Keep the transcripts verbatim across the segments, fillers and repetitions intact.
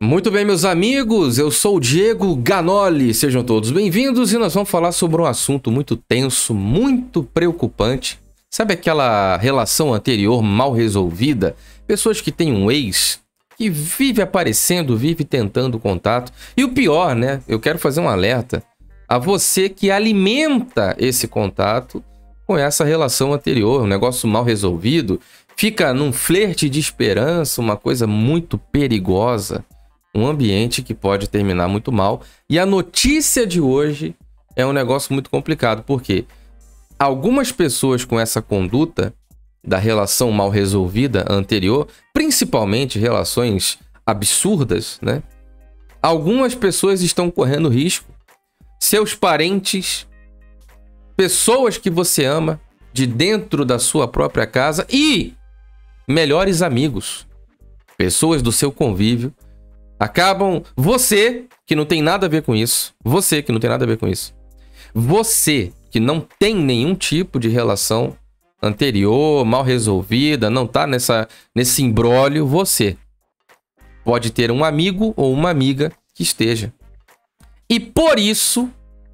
Muito bem, meus amigos, eu sou o Diego Ganoli, sejam todos bem-vindos e nós vamos falar sobre um assunto muito tenso, muito preocupante. Sabe aquela relação anterior mal resolvida? Pessoas que têm um ex que vive aparecendo, vive tentando contato. E o pior, né? Eu quero fazer um alerta a você que alimenta esse contato com essa relação anterior, um negócio mal resolvido, fica num flerte de esperança, uma coisa muito perigosa. Um ambiente que pode terminar muito mal. E a notícia de hoje é um negócio muito complicado, porque algumas pessoas com essa conduta da relação mal resolvida anterior, principalmente relações absurdas, né? Algumas pessoas estão correndo risco, seus parentes, pessoas que você ama, de dentro da sua própria casa e melhores amigos, pessoas do seu convívio, acabam, você que não tem nada a ver com isso, você que não tem nada a ver com isso, você que não tem nenhum tipo de relação anterior, mal resolvida, não tá nessa, nesse imbróglio, você pode ter um amigo ou uma amiga que esteja. E por isso,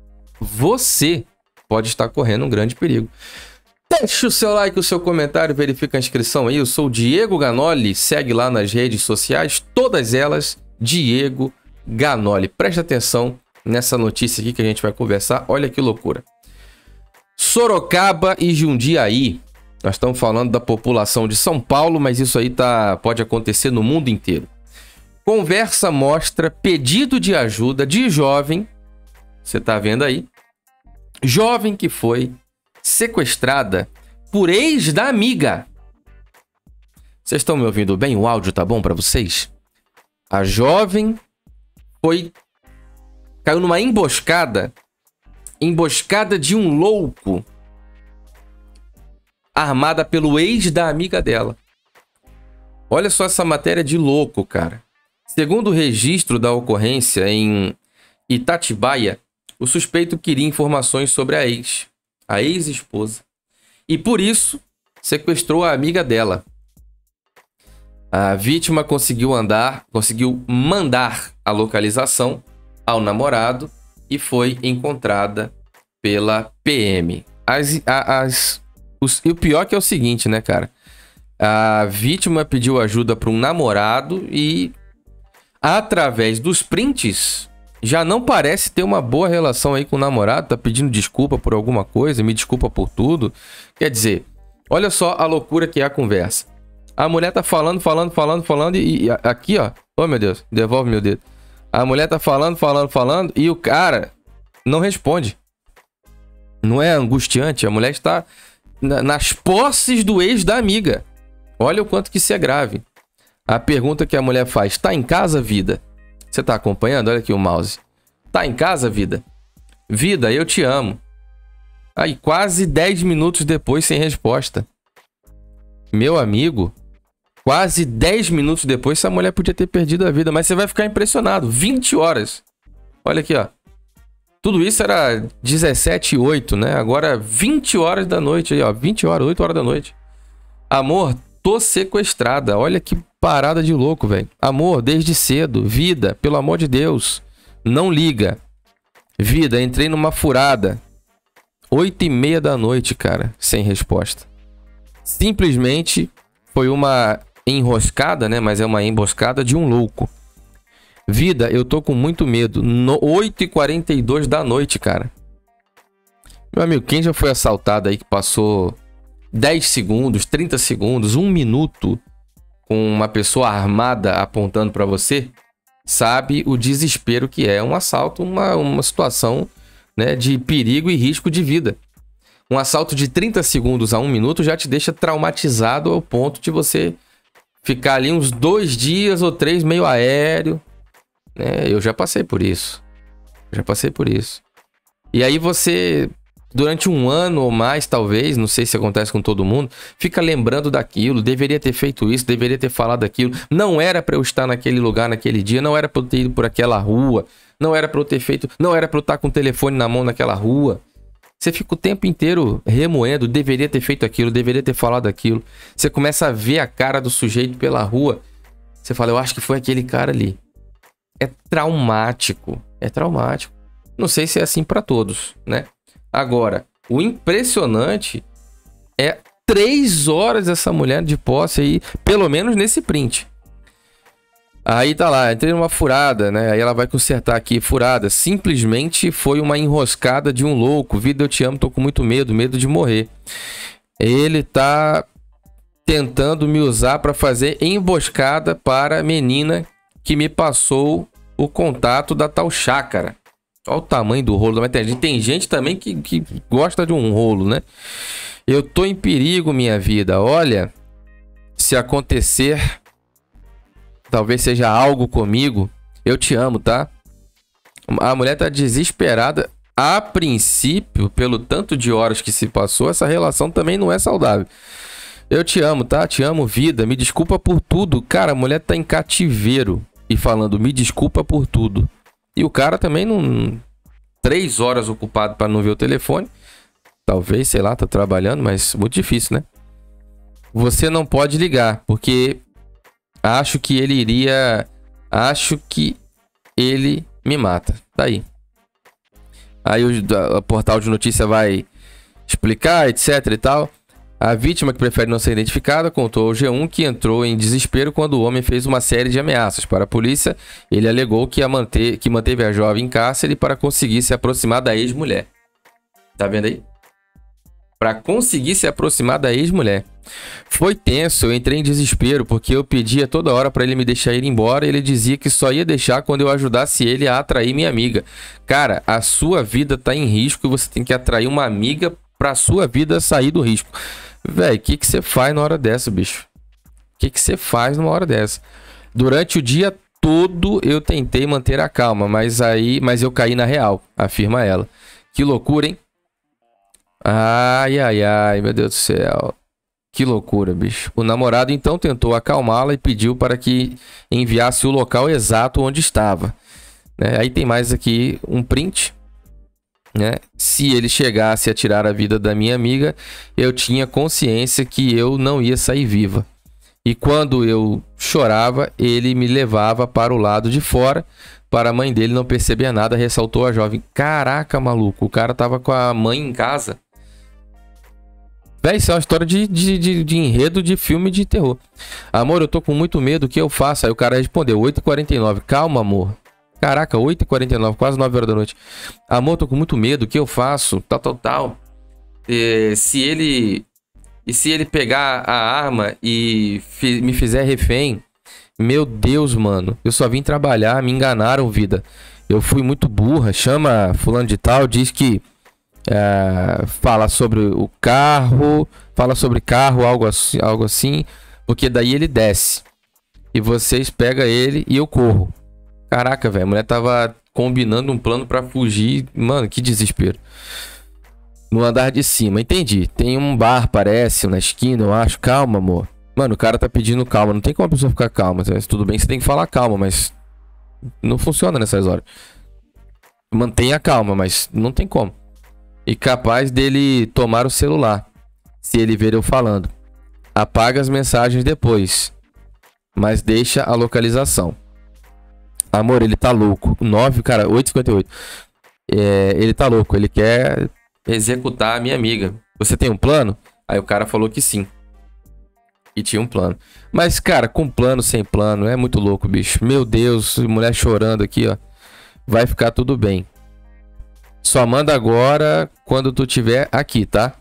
você pode estar correndo um grande perigo. Deixe o seu like, o seu comentário, verifica a inscrição aí. Eu sou o Diego Ganoli, segue lá nas redes sociais, todas elas Diego Ganoli. Preste atenção nessa notícia aqui que a gente vai conversar. Olha que loucura. Sorocaba e Jundiaí. Nós estamos falando da população de São Paulo, mas isso aí tá, pode acontecer no mundo inteiro. Conversa mostra pedido de ajuda de jovem. Você está vendo aí? Jovem que foi sequestrada por ex da amiga. Vocês estão me ouvindo bem? O áudio tá bom para vocês? A jovem foi caiu numa emboscada, emboscada de um louco, armada pelo ex da amiga dela. Olha só essa matéria de louco, cara. Segundo o registro da ocorrência em Itatibaia, o suspeito queria informações sobre a ex, a ex-esposa, e por isso sequestrou a amiga dela. A vítima conseguiu andar, conseguiu mandar a localização ao namorado e foi encontrada pela P M. As, as, os, e o pior que é o seguinte, né, cara? A vítima pediu ajuda para um namorado e, através dos prints, já não parece ter uma boa relação aí com o namorado. Tá pedindo desculpa por alguma coisa, me desculpa por tudo. Quer dizer, olha só a loucura que é a conversa. A mulher tá falando, falando, falando, falando e, e aqui, ó. Oh, meu Deus, devolve meu dedo. A mulher tá falando, falando, falando e o cara não responde. Não é angustiante? A mulher está na, nas posses do ex da amiga. Olha o quanto que isso é grave. A pergunta que a mulher faz: tá em casa, vida? Você tá acompanhando? Olha aqui o mouse. Tá em casa, vida? Vida, eu te amo. Aí, quase dez minutos depois, sem resposta. Meu amigo, quase dez minutos depois, essa mulher podia ter perdido a vida. Mas você vai ficar impressionado. vinte horas. Olha aqui, ó. Tudo isso era dezessete e oito, né? Agora vinte horas da noite aí, ó. vinte horas, oito horas da noite. Amor, tô sequestrada. Olha que parada de louco, velho. Amor, desde cedo. Vida, pelo amor de Deus. Não liga. Vida, entrei numa furada. Oito e meia da noite, cara. Sem resposta. Simplesmente foi uma enroscada, né? Mas é uma emboscada de um louco. Vida, eu tô com muito medo. No oito e quarenta e dois da noite, cara. Meu amigo, quem já foi assaltado aí que passou dez segundos, trinta segundos, um minuto com uma pessoa armada apontando para você, sabe o desespero que é um assalto, uma, uma situação, né, de perigo e risco de vida. Um assalto de trinta segundos a um minuto já te deixa traumatizado ao ponto de você ficar ali uns dois dias ou três meio aéreo. Né? Eu já passei por isso. Já passei por isso. E aí você, durante um ano ou mais, talvez, não sei se acontece com todo mundo, fica lembrando daquilo, deveria ter feito isso, deveria ter falado aquilo, não era para eu estar naquele lugar naquele dia, não era para eu ter ido por aquela rua, não era para eu ter feito, não era para eu estar com o telefone na mão naquela rua. Você fica o tempo inteiro remoendo, deveria ter feito aquilo, deveria ter falado aquilo. Você começa a ver a cara do sujeito pela rua, você fala, eu acho que foi aquele cara ali. é traumático. É traumático. Não sei se é assim para todos, né? Agora, o impressionante é três horas essa mulher de posse aí, pelo menos nesse print. Aí tá lá, entrei numa furada, né? Aí ela vai consertar aqui, furada. Simplesmente foi uma enroscada de um louco. Vida, eu te amo, tô com muito medo, medo de morrer. Ele tá tentando me usar para fazer emboscada para a menina que me passou o contato da tal chácara. Olha o tamanho do rolo. Mas tem gente, tem gente também que, que gosta de um rolo, né? Eu tô em perigo, minha vida. Olha, se acontecer, talvez seja algo comigo. Eu te amo, tá? A mulher tá desesperada. A princípio, pelo tanto de horas que se passou, essa relação também não é saudável. Eu te amo, tá? Te amo, vida. Me desculpa por tudo. Cara, a mulher tá em cativeiro e falando, me desculpa por tudo. E o cara também não... Três horas ocupado para não ver o telefone. Talvez, sei lá, tá trabalhando, mas muito difícil, né? Você não pode ligar, porque acho que ele iria... Acho que ele me mata. Tá aí. Aí o, o portal de notícia vai explicar, etc e tal. A vítima, que prefere não ser identificada, contou ao G um que entrou em desespero quando o homem fez uma série de ameaças. Para a polícia, ele alegou que, a manter, que manteve a jovem em cárcere para conseguir se aproximar da ex-mulher. Tá vendo aí? Para conseguir se aproximar da ex-mulher. Foi tenso, eu entrei em desespero porque eu pedia toda hora para ele me deixar ir embora e ele dizia que só ia deixar quando eu ajudasse ele a atrair minha amiga. Cara, a sua vida tá em risco e você tem que atrair uma amiga para sua vida sair do risco. Véi, o que que você faz na hora dessa, bicho? O que que você faz numa hora dessa? Durante o dia todo eu tentei manter a calma, mas aí, mas eu caí na real, afirma ela. Que loucura, hein? Ai, ai, ai, meu Deus do céu. Que loucura, bicho. O namorado então tentou acalmá-la e pediu para que enviasse o local exato onde estava. Né? Aí tem mais aqui um print. Né? Se ele chegasse a tirar a vida da minha amiga, eu tinha consciência que eu não ia sair viva. E quando eu chorava, ele me levava para o lado de fora, para a mãe dele não perceber nada, ressaltou a jovem. Caraca, maluco, o cara tava com a mãe em casa. Véi, isso é uma história de, de, de, de enredo de filme de terror. Amor, eu tô com muito medo, o que eu faço? Aí o cara respondeu, oito e quarenta e nove. Calma, amor. Caraca, oito e quarenta e nove, quase nove horas da noite. Amor, tô com muito medo, o que eu faço? Tal, tal, tal. E se ele... E se ele pegar a arma e fi, me fizer refém? Meu Deus, mano. Eu só vim trabalhar, me enganaram, vida. Eu fui muito burra. Chama fulano de tal, diz que... É, fala sobre o carro, fala sobre carro, algo assim, algo assim, porque daí ele desce e vocês pegam ele e eu corro. Caraca, velho, a mulher tava combinando um plano pra fugir, mano, que desespero. No andar de cima, entendi. Tem um bar, parece, na esquina, eu acho. Calma, amor. Mano, o cara tá pedindo calma, não tem como a pessoa ficar calma. Tudo bem, você tem que falar calma, mas não funciona nessas horas. Mantenha calma, mas não tem como. E capaz dele tomar o celular, se ele ver eu falando. Apaga as mensagens depois, mas deixa a localização. Amor, ele tá louco. nove, cara, oito e cinquenta e oito. É, ele tá louco, ele quer executar a minha amiga. Você tem um plano? Aí o cara falou que sim. E tinha um plano. Mas, cara, com plano, sem plano, é muito louco, bicho. Meu Deus, mulher chorando aqui, ó. Vai ficar tudo bem. Só manda agora quando tu tiver aqui, tá?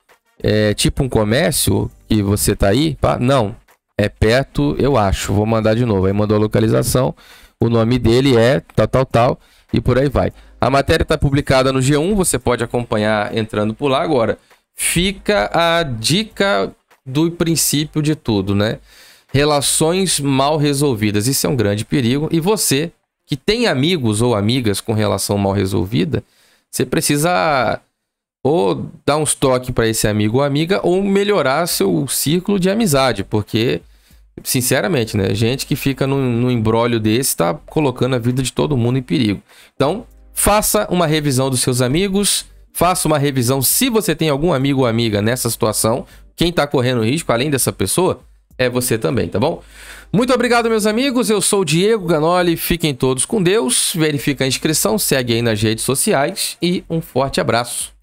É tipo um comércio que você tá aí? Pá? Não. É perto, eu acho. Vou mandar de novo. Aí mandou a localização. O nome dele é tal, tal, tal. E por aí vai. A matéria tá publicada no G um. Você pode acompanhar entrando por lá agora. Fica a dica do princípio de tudo, né? Relações mal resolvidas. Isso é um grande perigo. E você que tem amigos ou amigas com relação mal resolvida... Você precisa ou dar uns toques para esse amigo ou amiga ou melhorar seu círculo de amizade, porque, sinceramente, né, gente que fica num, num imbróglio desse está colocando a vida de todo mundo em perigo. Então, faça uma revisão dos seus amigos, faça uma revisão se você tem algum amigo ou amiga nessa situação. Quem está correndo risco, além dessa pessoa, é você também, tá bom? Muito obrigado, meus amigos. Eu sou o Diego Ganoli. Fiquem todos com Deus. Verifica a inscrição, segue aí nas redes sociais e um forte abraço.